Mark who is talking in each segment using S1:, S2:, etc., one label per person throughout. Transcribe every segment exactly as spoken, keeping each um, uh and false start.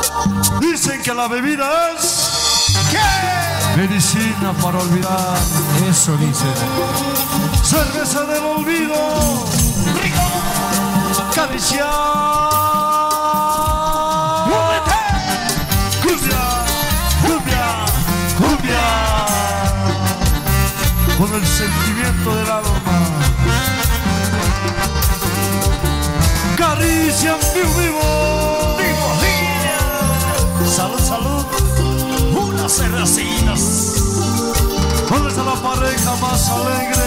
S1: Dicen que la bebida es ¿qué? Medicina para olvidar.
S2: Eso dicen.
S1: Cerveza del olvido. Rico. Caricia. Cumbia, cumbia, cumbia. Con el sentimiento del alma. Caricia vivo, vivo. Vivo, vivo.
S3: Salud, salud. Unas cervecitas.
S1: ¿Dónde está la pareja más alegre?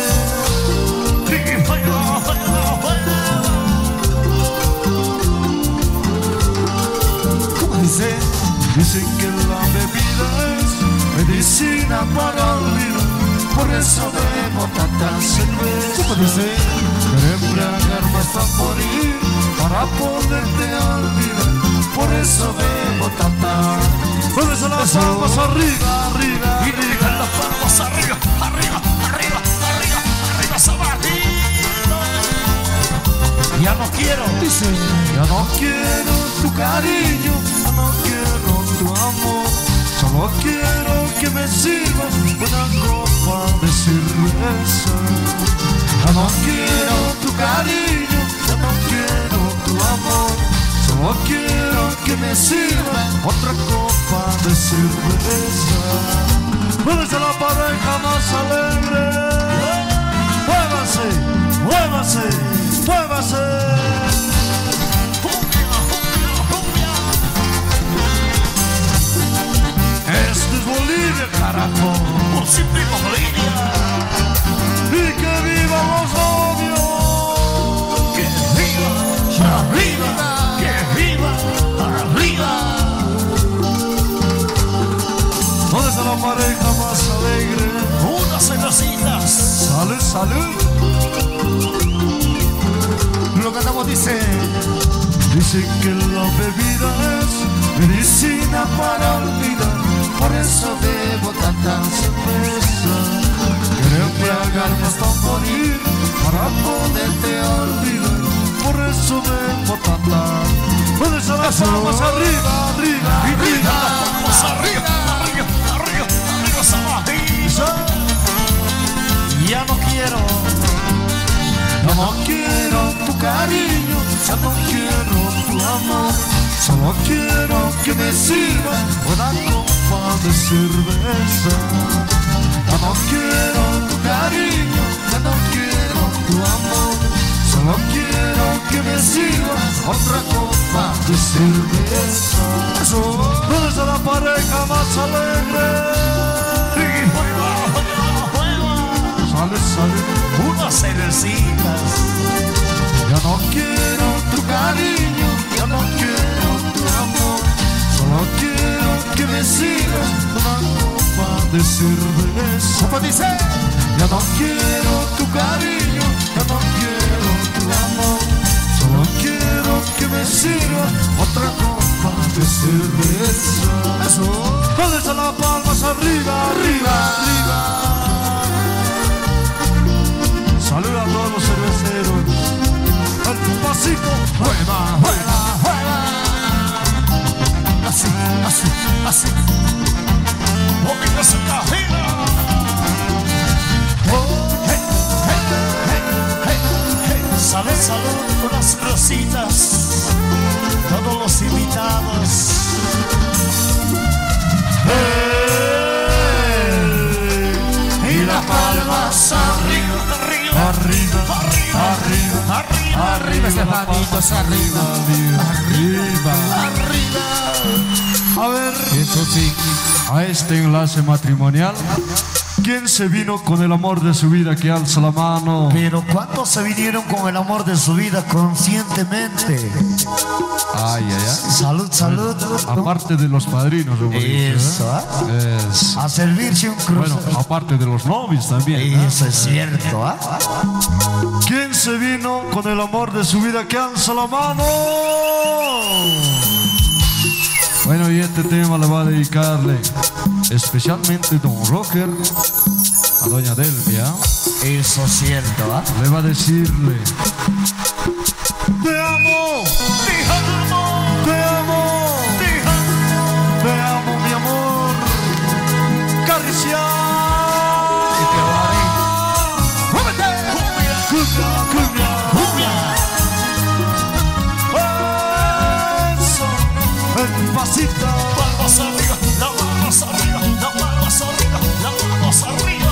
S2: ¿Cómo dice?
S1: Dicen que la bebida es medicina para olvidar. Por eso bebo tanta cerveza.
S2: ¿Cómo dice?
S1: Para embriagarme hasta morir, para poderte olvidar. Por eso bebo tanta. ¿Dónde están las palmas? Arriba, arriba,
S3: Y
S1: arriba.
S3: las palmas arriba, arriba, arriba, arriba, arriba, sabatito. Ya no quiero.
S2: Dice.
S1: Ya no quiero tu cariño, ya no quiero tu amor. Solo quiero que me sirvas una copa de cerveza. Ya no quiero tu cariño, ya no quiero tu amor. Solo quiero que me sirvas otra copa de cerveza. ¿Dónde está la pareja más alegre? Muévase, muévase, muévase. Este es Bolivia, carajo.
S3: Por siempre Bolivia.
S1: Y que viva los novios.
S3: Que viva, arriba, que viva, arriba.
S1: ¿Dónde está la pareja más alegre?
S3: Unas cervecitas.
S1: Salud, salud.
S2: Lo cantamos, dice.
S1: Dicen que la bebida es medicina para olvidar. Por eso bebo tanta cerveza. Quiero embriagarme hasta morir para poderte olvidar. Por eso bebo tanta. ¿Dónde están las palmas? Arriba, arriba, arriba.
S3: Vamos arriba, arriba, arriba, arriba, sabatito. Ya no quiero.
S1: Ya no quiero tu cariño, ya no quiero tu amor. Solo quiero que me sirvas una copa de cerveza. Ya no quiero tu cariño, ya no quiero tu amor. Solo quiero que me sirvas otra copa de cerveza. ¿Dónde está la pareja más alegre? Sale, sale.
S3: Unas cervecitas.
S1: Ya no quiero tu cariño, ya no quiero tu amor. Solo quiero que me sigas una copa de cerveza.
S2: ¿Cómo dice?
S1: Ya no quiero tu cariño, ya no quiero tu amor. Solo quiero que me sigas otra copa de cerveza.
S2: Eso.
S1: ¿Dónde están las palmas? Arriba, arriba, arriba. Saluda a todos los cerveceros. Al pasito, juega, juega, juega.
S2: Así, así, así.
S3: Porque se cafina. Hey, hey, hey, hey, hey. Salud, salud, unas rositas. Todos los invitados.
S1: Hey, y las palmas arriba,
S3: arriba,
S1: arriba,
S3: arriba, arriba,
S2: Arriba, Estefanitos, arriba.
S1: arriba.
S3: arriba.
S1: A ver,
S2: Eso sí.
S1: a este enlace matrimonial, ¿quién se vino con el amor de su vida? Que alza la mano.
S3: Pero ¿cuántos se vinieron con el amor de su vida conscientemente?
S1: Ay, ay, ay.
S3: Salud, salud.
S1: Aparte de los padrinos de Bolivia, ¿eh?
S3: Eso, ¿ah?
S1: Es-
S3: A servirse un cruz.
S1: Bueno, aparte de los novios también, ¿eh?
S3: Eso es cierto, ¿ah?
S1: ¿Quién se vino con el amor de su vida? Que alza la mano. Bueno, y este tema le va a dedicarle especialmente Don Rocker a Doña Delvia.
S3: Eso es cierto, ¿ah?
S1: Le va a decirle: te amo,
S3: Te amo,
S1: te amo,
S3: te amo.
S1: Despacito.
S3: Palmas arriba, las manos arriba, las manos arriba, las manos arriba.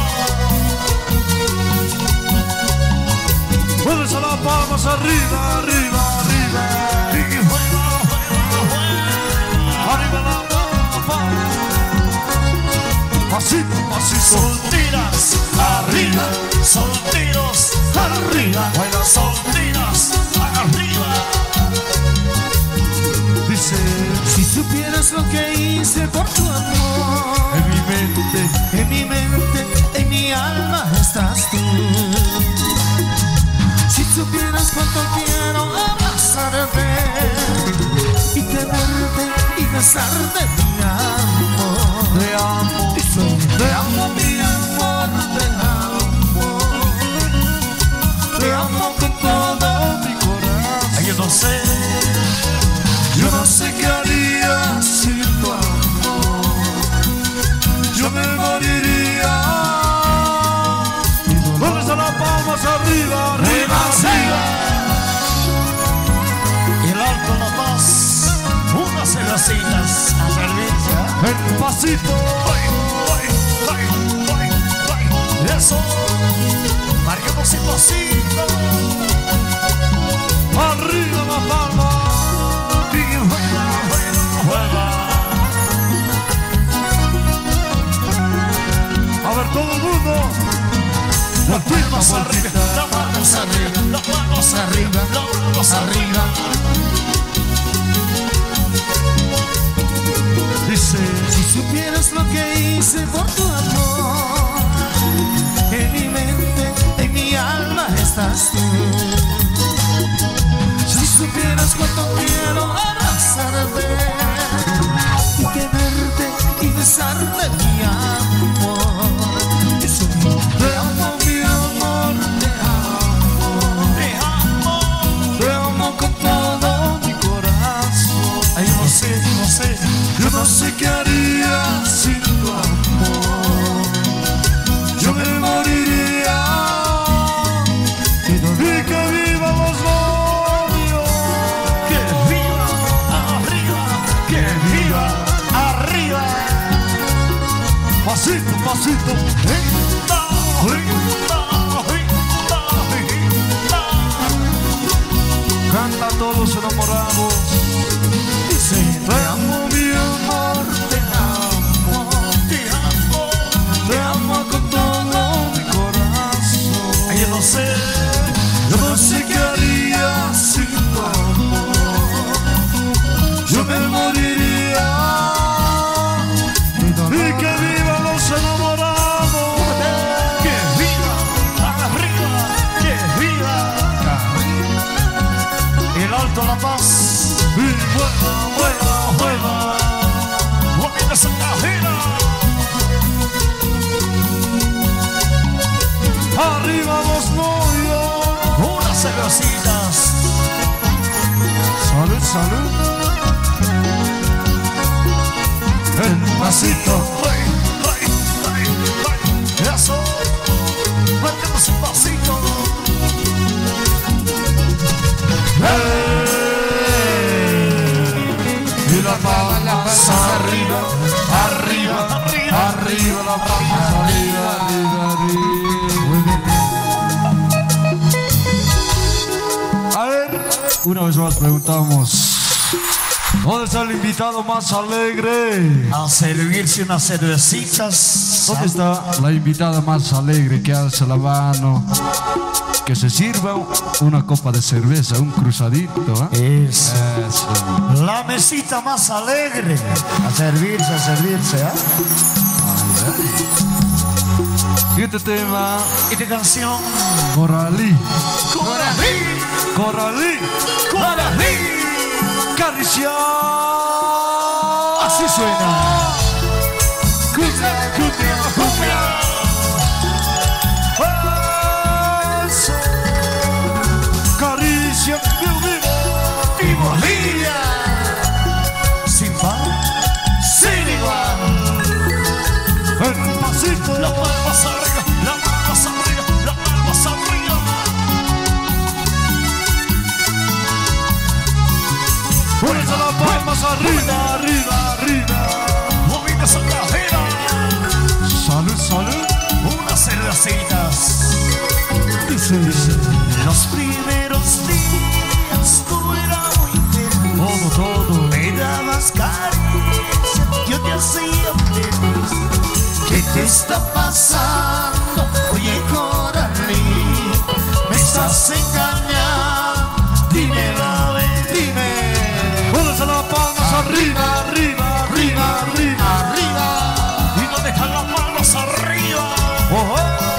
S1: Mueves a las palmas arriba, arriba, arriba.
S3: Y juega, juega, juega.
S1: Arriba la palma. Pasito, pasito.
S3: Solteras arriba, solteros arriba, solteras arriba.
S1: Dice,
S2: Si supieras lo que hice por tu amor,
S1: en mi mente,
S2: en mi mente, en mi alma estás tú. Si supieras cuánto quiero abrazarte y tenerte y besarte, mi amor.
S1: te amo,
S2: Te amo, mi amor, te amo. Te amo con todo mi corazón.
S3: Ay, yo no sé,
S1: yo no sé qué haría sin tu amor. Yo me moriría. Mueves a las palmas arriba, arriba, arriba.
S3: y el alto La Paz, unas cervecitas a servirse.
S1: El pasito.
S3: Ay, ay, ay, ay, ay. Eso, marquemos el pasito.
S1: Arriba la palma.
S3: Y juega, juega, juega.
S1: A ver todo el mundo.
S3: Las palmas arriba, las manos arriba, las manos arriba, las manos arriba.
S1: Dice,
S2: Si supieras lo que hice por tu amor, en mi mente, en mi alma estás tú. Si supieras cuánto quiero abrazarte y tenerte y besarte, mi amor. Eso, te amo, mi amor, te amo.
S3: Te amo.
S2: Te amo con todo mi corazón.
S3: Ay, no sé, no sé.
S1: yo no sé qué haría sin tu amor. Yo me moriría. Y que vivan los novios.
S3: Que viva arriba, que viva arriba.
S1: Pasito, pasito.
S3: Hinda, hinda, hinda, hinda.
S1: Canta a todos los enamorados.
S2: Dice,
S1: Te amo, mi amor,
S2: te amo.
S3: Te amo.
S1: te amo con todo mi corazón.
S3: Ay, yo no sé,
S1: Yo no sé qué haría sin tu amor. Yo me moriría. Y que vivan los enamorados.
S3: que viva arriba, que viva. El alto La Paz,
S1: Y vuela, vuela,
S3: juega, juega esa cajera.
S1: arriba los novios.
S3: Unas cervecitas.
S1: Salud, salud. El pasito.
S3: Ay, ay, ay, ay. Eso, marquemos un pasito.
S1: Y la palmas arriba, arriba,
S3: Arriba.
S1: arriba, la palmas arriba, arriba, arriba. A ver, una vez más preguntamos, ¿dónde está el invitado más alegre?
S3: A servirse unas cervecitas.
S1: ¿Dónde está la invitada más alegre que alza la mano? Que se sirva una copa de cerveza, un cruzadito, ¿eh?
S3: Eso.
S1: Eso.
S3: La mesita más alegre. A servirse, a servirse, ¿eh?
S1: Y este tema,
S3: Esta canción.
S1: Coralí,
S3: Coralí,
S1: Coralí,
S3: Coralí.
S1: Caricia.
S2: Así suena.
S1: Cumbia, cumbia, cumbia. Eso. Caricia, vivo, vivo.
S3: Y Bolivia. Sin par, sin igual.
S1: El pasito.
S3: Las palmas arriba, las palmas arriba, las palmas arriba.
S1: Fuerza las palmas arriba.
S2: caricias yo te hacía feliz. ¿Qué te está pasando? Oye, Coralín, me estás engañando. Dime la verdad, dime.
S1: Pónganse las palmas arriba, arriba, arriba, arriba,
S3: arriba. Y no dejan las manos arriba.
S1: Oh, oh.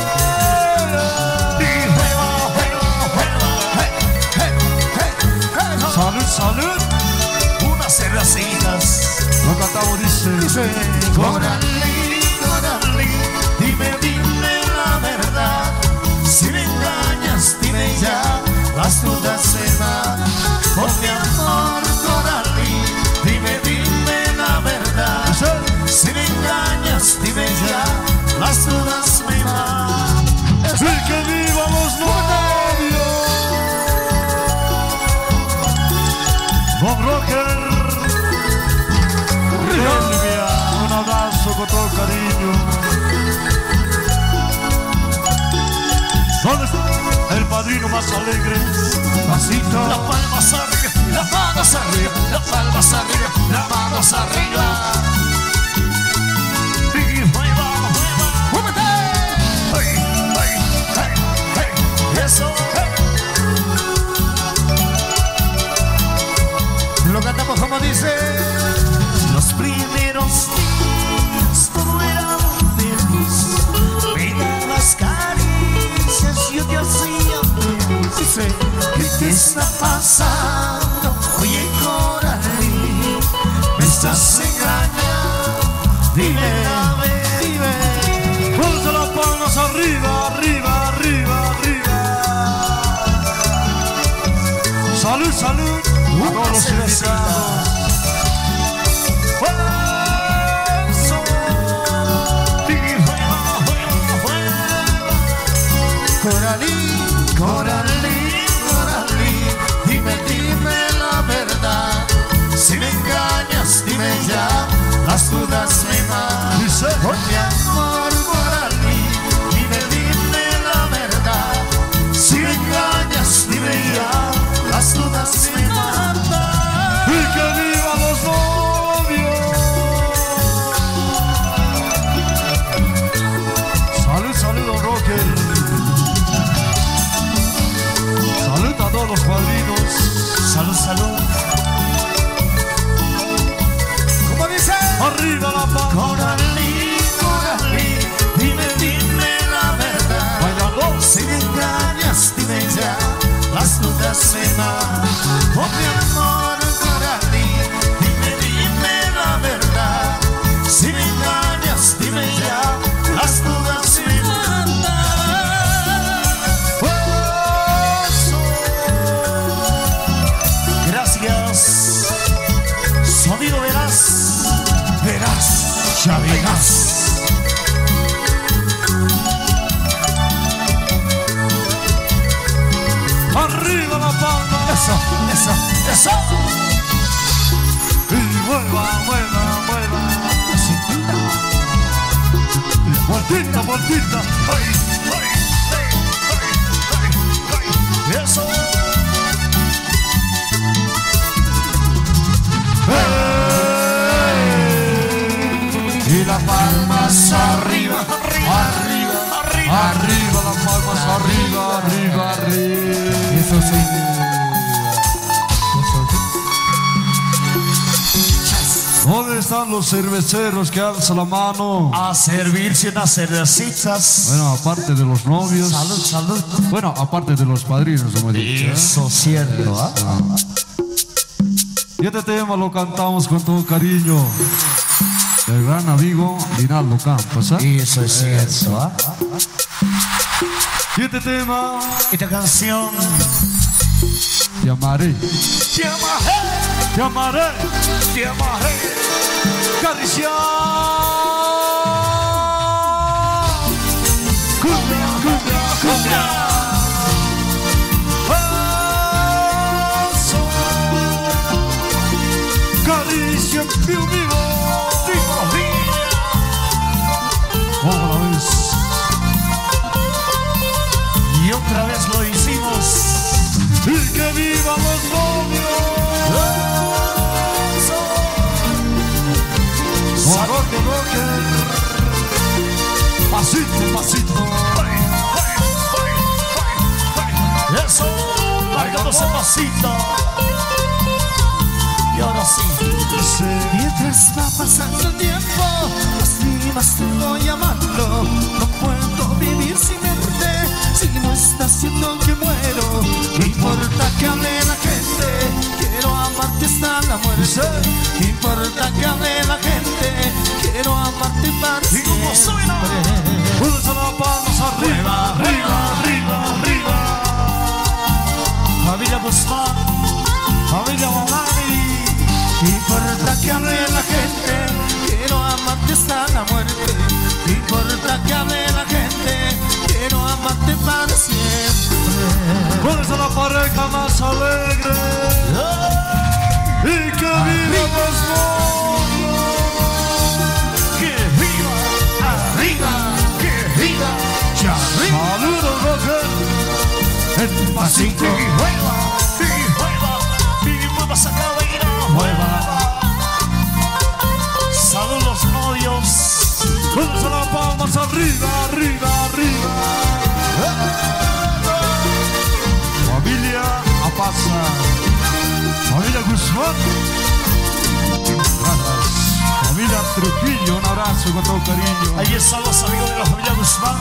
S3: Y juega, juega, juega. Hey, hey, hey, hey.
S1: Salud, salud.
S3: Unas cervecitas.
S1: Lo cantamos, dice,
S2: Dice, Coralín, Coralín, dime, dime la verdad. Si me engañas, dime ya, las dudas se van. Oh, mi amor, Coralín, dime, dime la verdad. Si me engañas, dime ya, las dudas me van.
S1: ¡Sí, que vivan los novios! Don Roger, Silvia, un abrazo con todo cariño. ¿Dónde está el padrino más alegre? Pasito.
S3: Las palmas arriba, las manos arriba, las palmas arriba, las manos arriba. Y mueva, mueva, muévete. Hey, hey, hey, hey. Eso, hey.
S2: Lo cantamos como dice. Los primeros días todo era feliz. Me dabas caricias, yo te hacía feliz. Dice, ¿qué te está pasando? Oye, Coralín, me estás engañando. Dime, dime.
S1: Pónganse las palmas arriba, arriba, arriba, arriba. Salud, salud. A todos los invitados.
S2: Coralín, Coralín, Coralín, dime, dime la verdad. Si me engañas, dime ya, las dudas me van. Oh, mi amor, Coralín, dime, dime la verdad. Si me engañas, dime ya, las dudas me matan.
S1: ¡Y que vivan los novios! Salud, salud, don Roger. Salud a todos los padrinos.
S2: Salud, salud. ¿Cómo dice?
S1: Arriba la palma.
S2: Coralín, Coralín, dime, dime la verdad.
S1: Bailando.
S2: Si me engañas, dime ya, las dudas me van. Oh, mi amor, Coralín, dime, dime la verdad. Si me engañas, dime ya, las dudas me matan. Gracias. Sonido verás, verás, ya verás.
S1: Arriba la palma.
S2: Eso, eso, eso.
S1: Y mueva, mueva, mueva. Vueltita, vueltita.
S3: Hey, hey, hey, hey, hey, hey. Eso.
S2: Y las palmas arriba, arriba, arriba,
S1: Arriba las palmas, arriba, arriba, arriba.
S2: eso sí.
S1: ¿Dónde están los cerveceros que alzan la mano?
S2: A servirse unas cervecitas.
S1: Bueno, aparte de los novios.
S2: Salud, salud.
S1: Bueno, aparte de los padrinos, como he dicho. ¿eh?
S2: Eso, cierto, ¿ah?
S1: Y este tema lo cantamos con todo cariño. El gran amigo Linaldo Campos, ¿eh?
S2: Eso es cierto, ¿ah?
S1: Y este tema,
S2: Esta canción.
S1: te amaré,
S3: Te amaré,
S1: te amaré,
S3: te amaré.
S1: acariciar. Cumbia, cumbia, cumbia. Eso. Caricia, vivo, vivo.
S3: Viva, viva.
S1: Otra vez.
S2: Y otra vez lo hicimos.
S1: Y que vivan los novios. rocker. Pasito, pasito.
S3: Ay, ay, ay, ay, ay. Eso, bailando ese pasito. Y ahora sí.
S2: Mientras va pasando el tiempo, lastimas te voy amando. No puedo vivir sin verte, si no está haciendo que muero. No importa que hable la gente, quiero amarte hasta la muerte. No importa que hable la gente, quiero amarte para siempre.
S1: Puedes a las palmas arriba, arriba, arriba, arriba.
S3: Familia Guzmán, familia Mamani.
S2: No importa que hable la gente, quiero amarte hasta la muerte. No importa que hable la gente, quiero amarte para siempre.
S1: Puedes a la pareja más alegre y que viva los monstruos.
S3: Que viva, arriba, que viva, ya arriba.
S1: Saludos, rocker. El pasito.
S3: Y juega, y juega, y mueva esa cabellera.
S1: Mueva.
S3: Saludos novios.
S1: Puedes a las palmas arriba, arriba, arriba. Familia Apaza, familia Guzmán, gracias. Familia Trujillo, un abrazo con todo cariño.
S3: Ahí están los amigos de la familia Guzmán.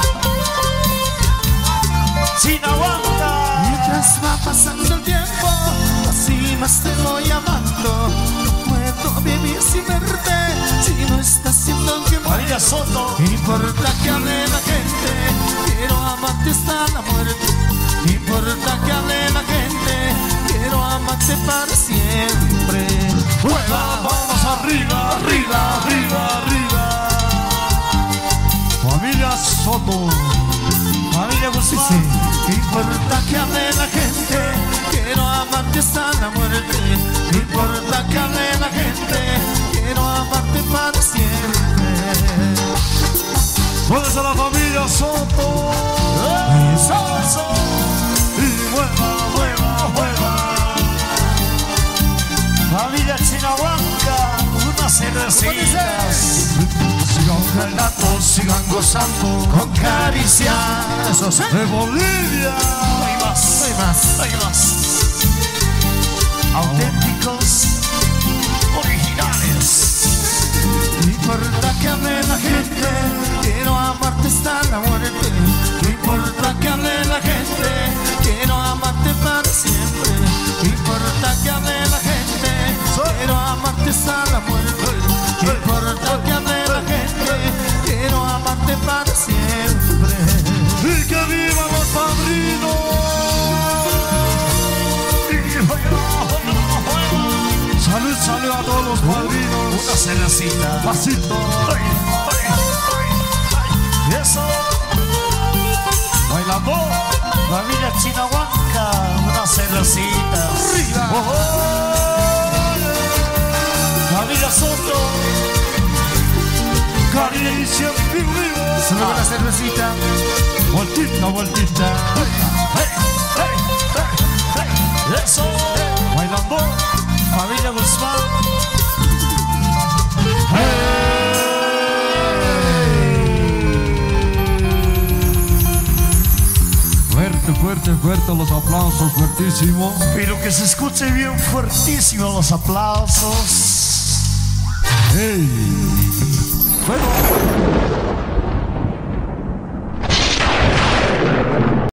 S3: Chinahuanca.
S2: Mientras va pasando el tiempo, así más te voy amando. No puedo vivir sin verte, si no estás haciendo que muero.
S3: María Soto.
S2: No importa que hable la gente, quiero amarte hasta la muerte. No importa que hable la gente, quiero amarte para siempre.
S1: Mueva, vamos arriba, arriba, arriba, arriba. Familia Soto,
S3: Familia Guzmán.
S2: No importa que hable la gente, quiero amarte hasta la muerte. No importa que hable la gente, quiero amarte para siempre.
S1: puedes a la familia Soto.
S3: Salsa.
S1: Y mueva, mueva, mueva.
S3: Familia Chinahuanca. Unas cervecitas.
S1: Sigan bailando, sigan gozando
S2: Con caricia, eso sí.
S1: de Bolivia.
S3: Hay más,
S2: Hay más.
S3: hay más. Auténticos, originales.
S2: No importa que hable la gente, quiero amarte hasta la muerte. No importa que hable la gente, quiero amarte para siempre. No importa que hable la gente, quiero amarte hasta la muerte. No importa que hable la gente, quiero amarte para siempre.
S1: Y que vivan los padrinos. Salud, salud a todos los padrinos.
S3: Una cervecita.
S1: Pasito.
S3: Ay, ay, ay, ay. Eso.
S1: Bailando.
S3: Familia Chinahuanca. Unas cervecitas.
S1: Arriba.
S3: Oh, oh. Familia Soto.
S1: Caricia en vivo.
S2: Solo una cervecita.
S1: Vueltita, vueltita.
S3: Hey, hey, hey, hey. Eso.
S1: Bailando.
S3: Familia Guzmán.
S1: Fuerte, fuerte, fuerte los aplausos, fuertísimo.
S3: Pero que se escuche bien fuertísimo los aplausos.
S1: Hey.
S3: Fuego.